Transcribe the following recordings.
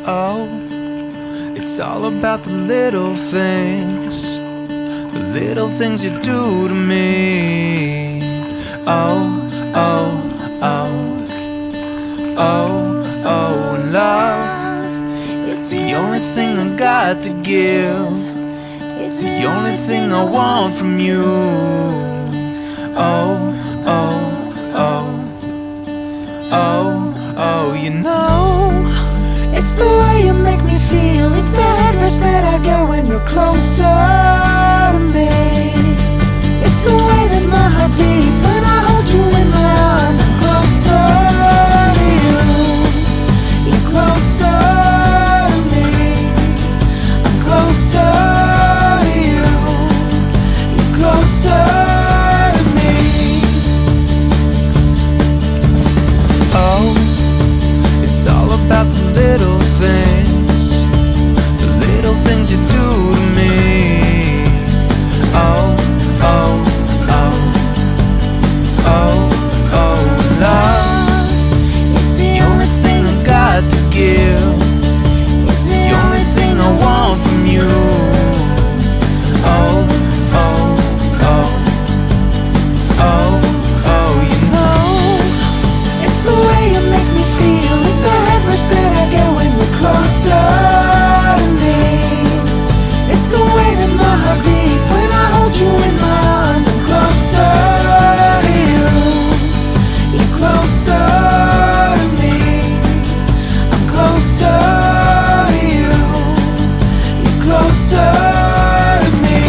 Oh, it's all about the little things, the little things you do to me. Oh, oh, oh, oh, oh, and love, it's the only thing I got to give. It's the only thing I want from you. Oh, oh, oh, oh, oh, you know, it's the way you make me feel. It's the head rush that I get when you're closer to me. It's the way that my heart beats when I hold you in my arms. I'm closer to you. You're closer to me. I'm closer to you. You're closer to me. Oh, it's all about the little things, the little things you do to me. Oh, oh, oh, oh, oh, love, it's the only thing I got to give. It's the only thing I want from you. Oh, oh, oh, oh, oh, you know, it's the way you make me feel. It's the head rush that I get when you're closer to me. It's the way that my heart beats when I hold you in my arms. I'm closer to you. You're closer to me. I'm closer to you. You're closer to me.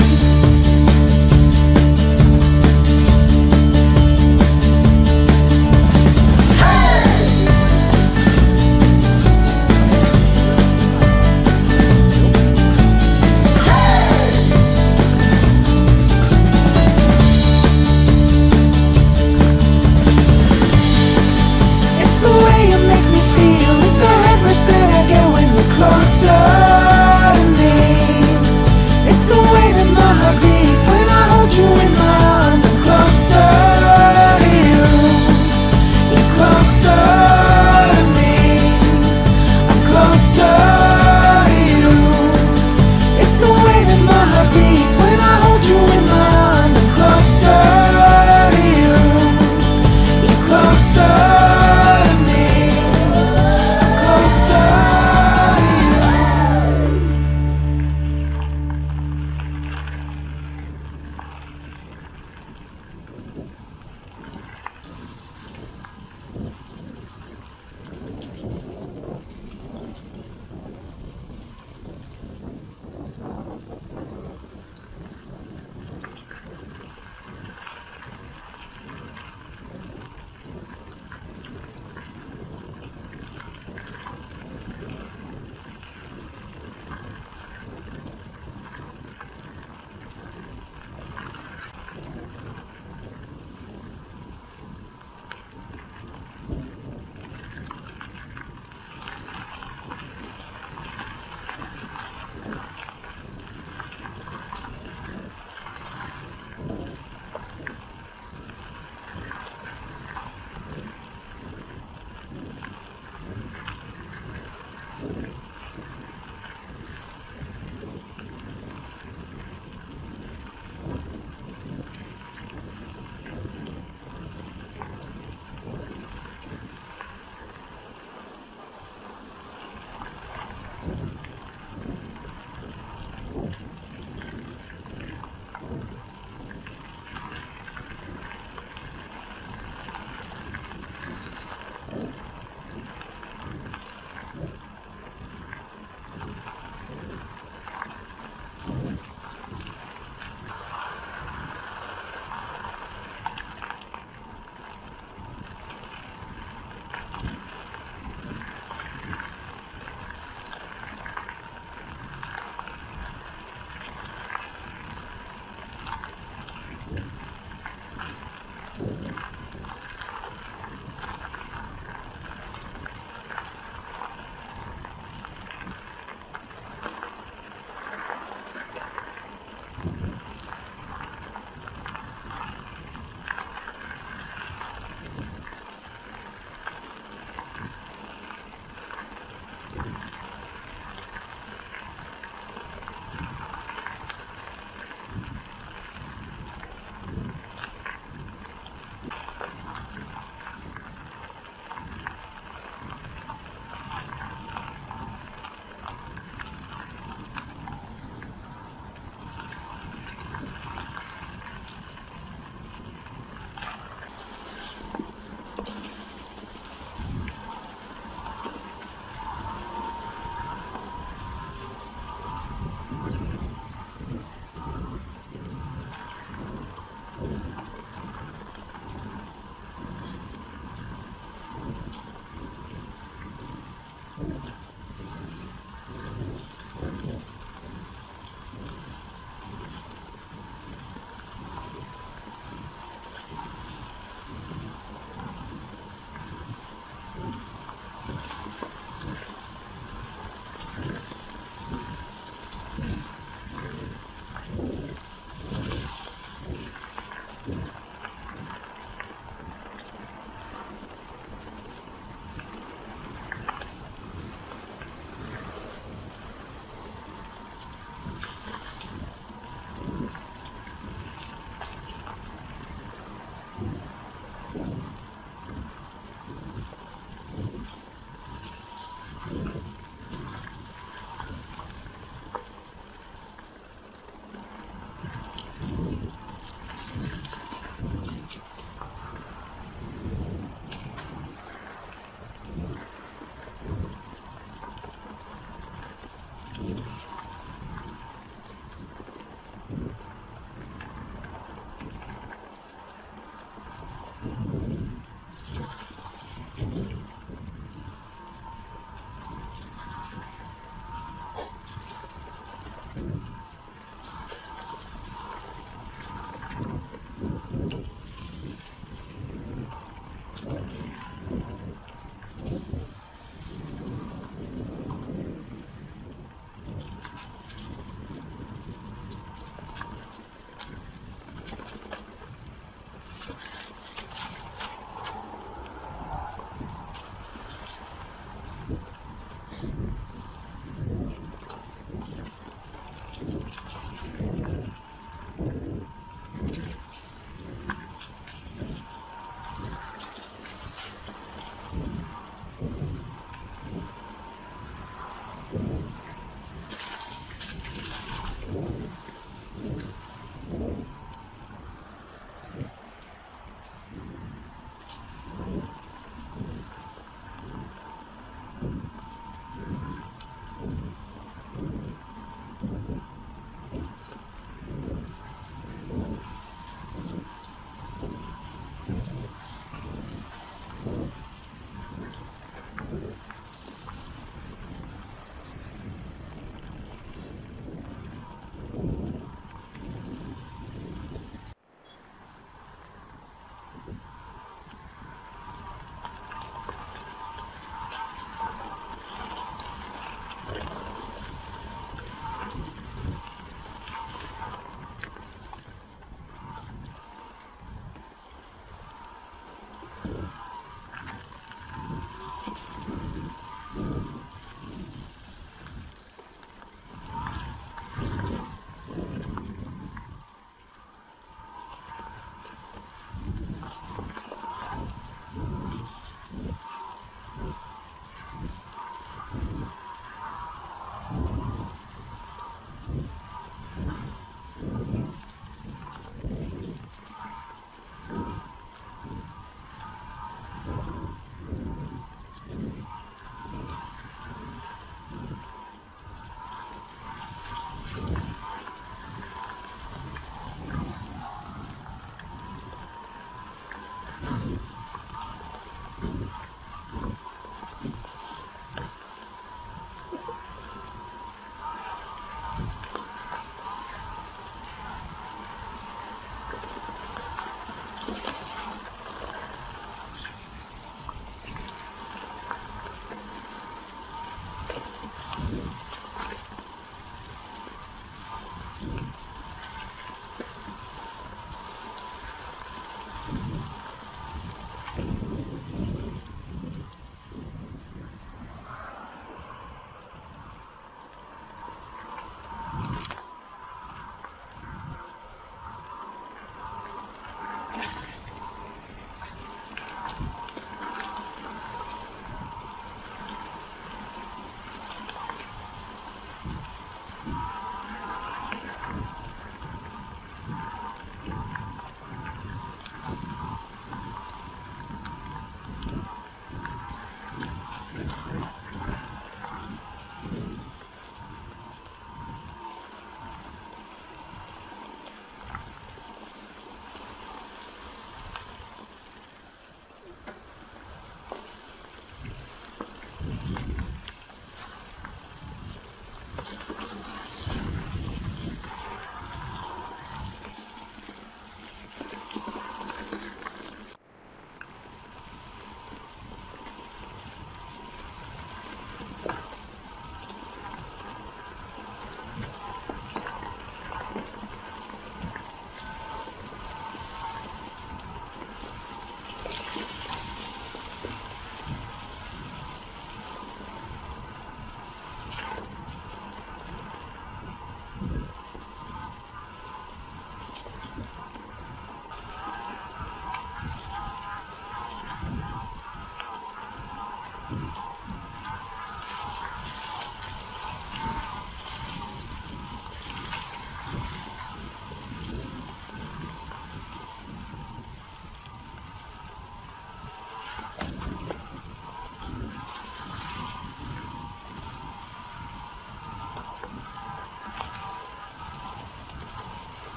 It's the way you make me feel. It's the head rush that I get when you're closer to me. It's the way that my heart beats when I hold you in my arms. I'm closer to you. You're closer to me. I'm closer to you. It's the way that my heart beats when I hold you in my arms. I'm closer to you. You're closer to me. I'm closer to you.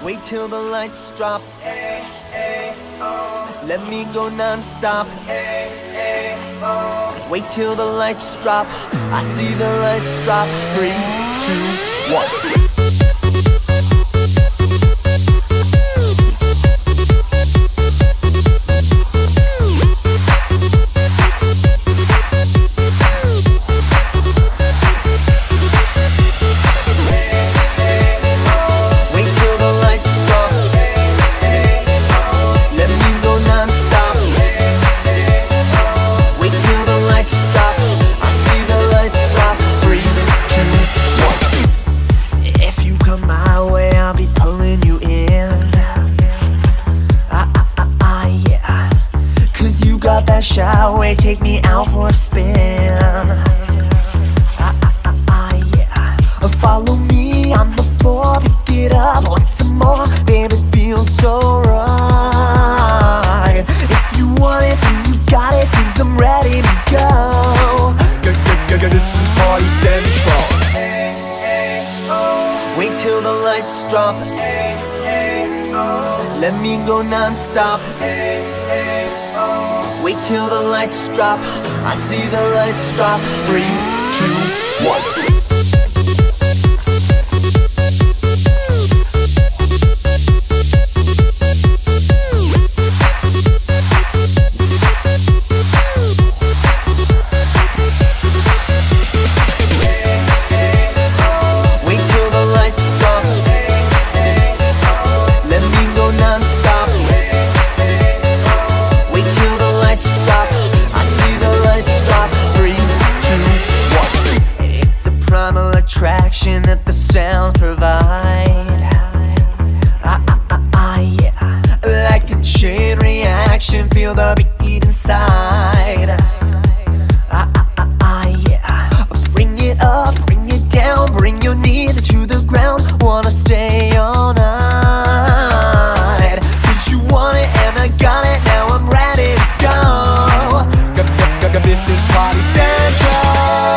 Wait till the lights drop. Let me go non-stop. Wait till the lights drop. I see the lights drop. 3, 2, 1. Shall we take me out for a spin? Yeah. Follow me on the floor, pick it up, want some more, baby, it feels so right. If you want it, then you got it, 'cause I'm ready to go. This is Party Central. Wait till the lights drop. Let me go non-stop. Wait till the lights drop. I see the lights drop. 3, 2, 1. Attraction that the sounds provide. Yeah. Like a chain reaction, feel the beat inside. Yeah. Bring it up, bring it down, bring your knees to the ground. Wanna stay all night, 'cause you want it and I got it, now I'm ready to go. This is Party Central.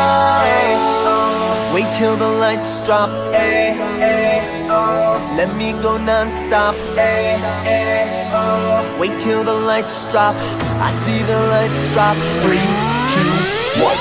Wait till the lights drop. Let me go non-stop. Wait till the lights drop. I see the lights drop. 3, 2, 1.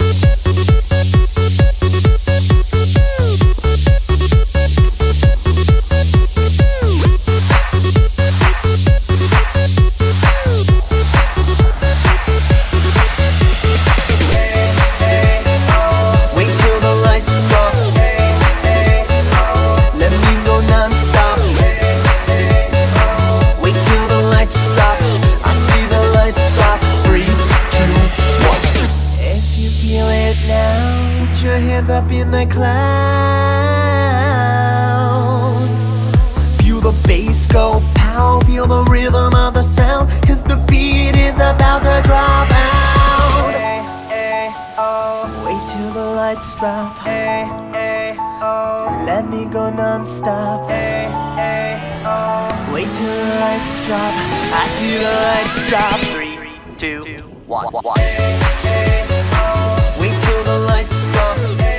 Your hands up in the clouds. Feel the bass go pow, feel the rhythm of the sound, 'cause the beat is about to drop out. Wait till the lights drop. Let me go non-stop. Wait till the lights drop. I see the lights drop. 3, 2, 1. Wait till the lights drop.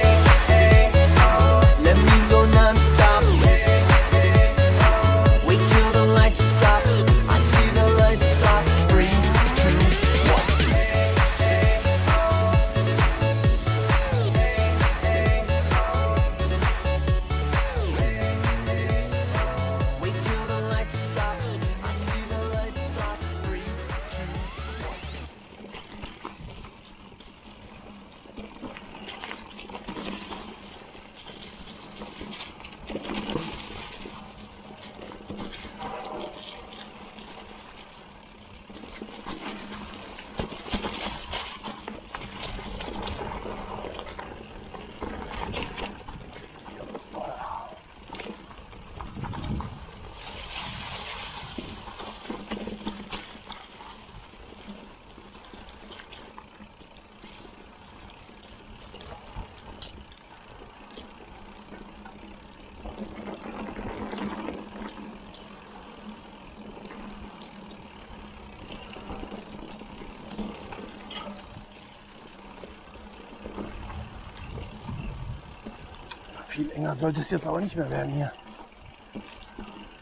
Let me go non-stop. Wait till the lights drop. I see the lights drop. 3, 2, 1. Wait till the lights drop. I see the lights drop. 3, 2, Viel enger sollte es jetzt aber nicht mehr werden hier.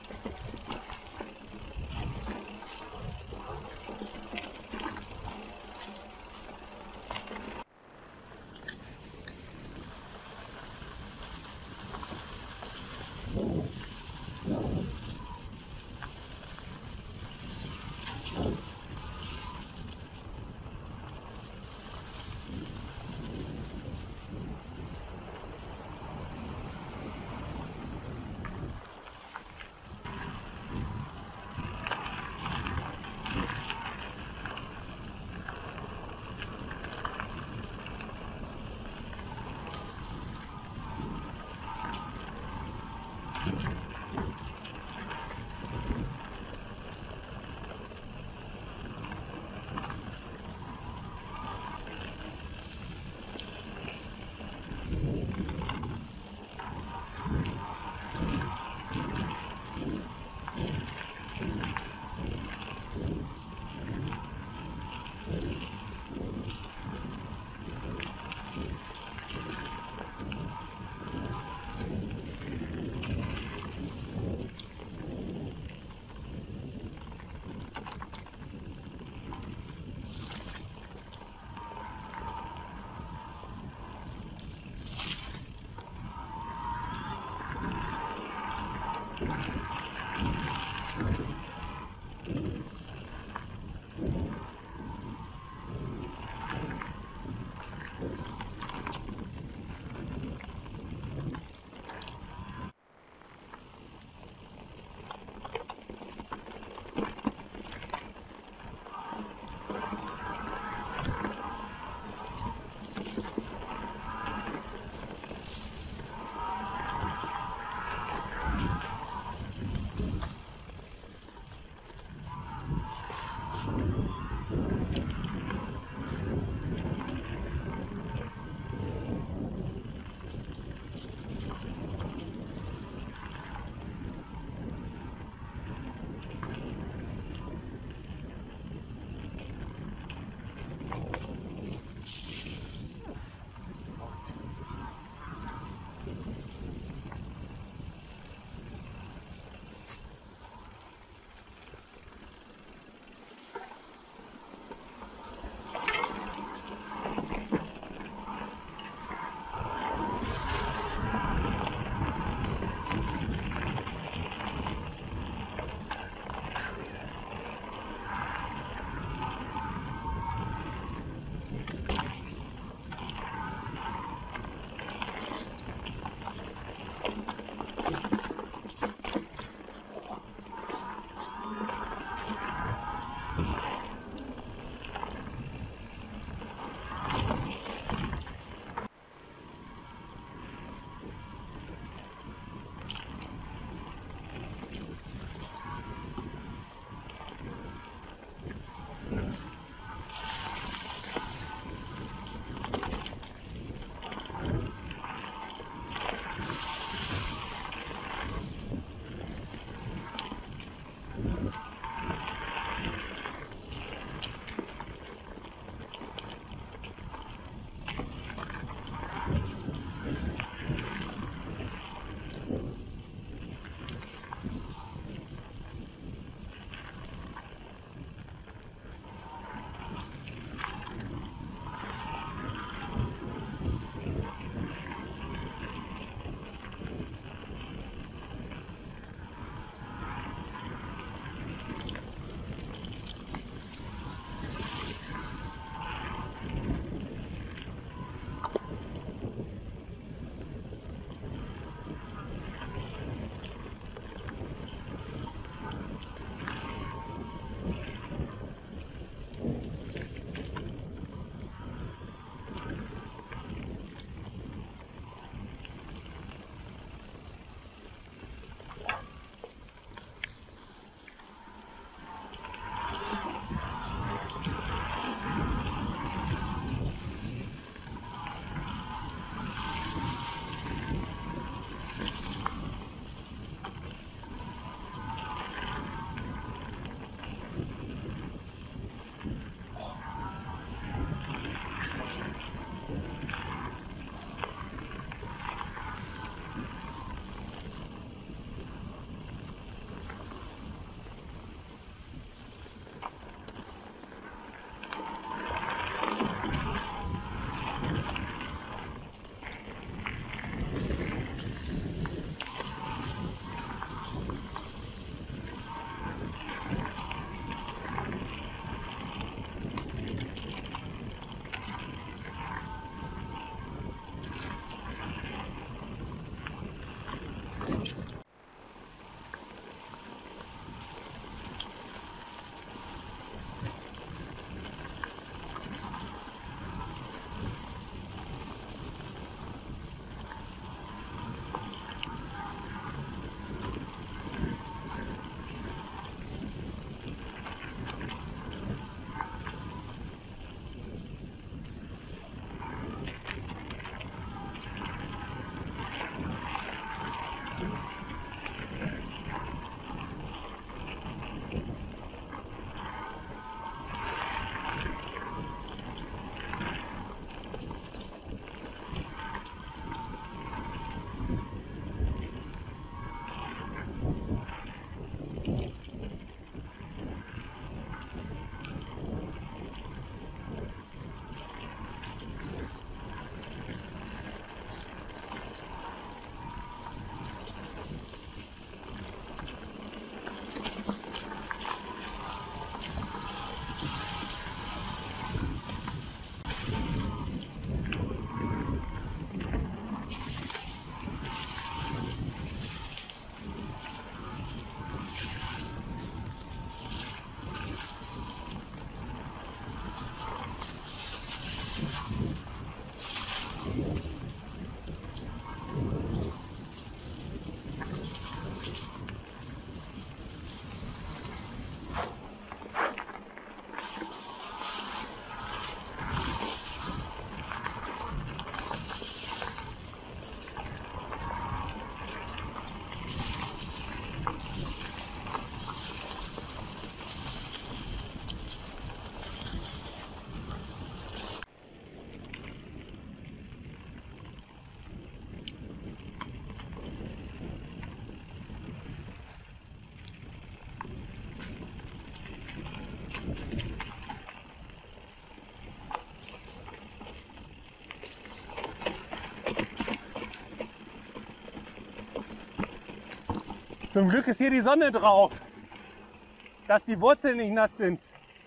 Zum Glück ist hier die Sonne drauf, dass die Wurzeln nicht nass sind.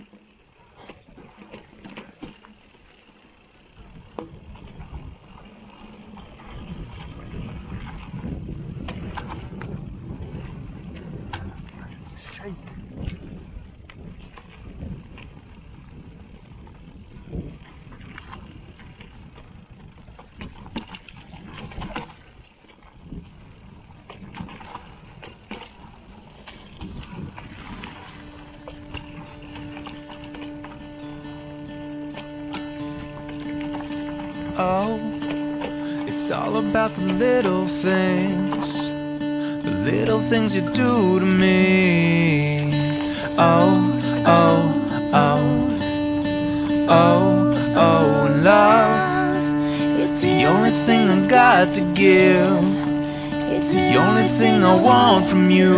Scheiße. Oh, it's all about the little things you do to me. Oh, oh, oh, oh, oh, love, it's the only thing I got to give. It's the only thing I want from you.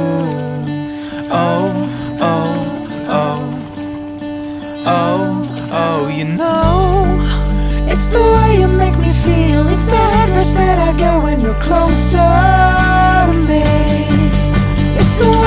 Oh, oh, oh, oh, oh, you know, it's the way you make me feel. It's the head rush that I get when you're closer to me. It's the way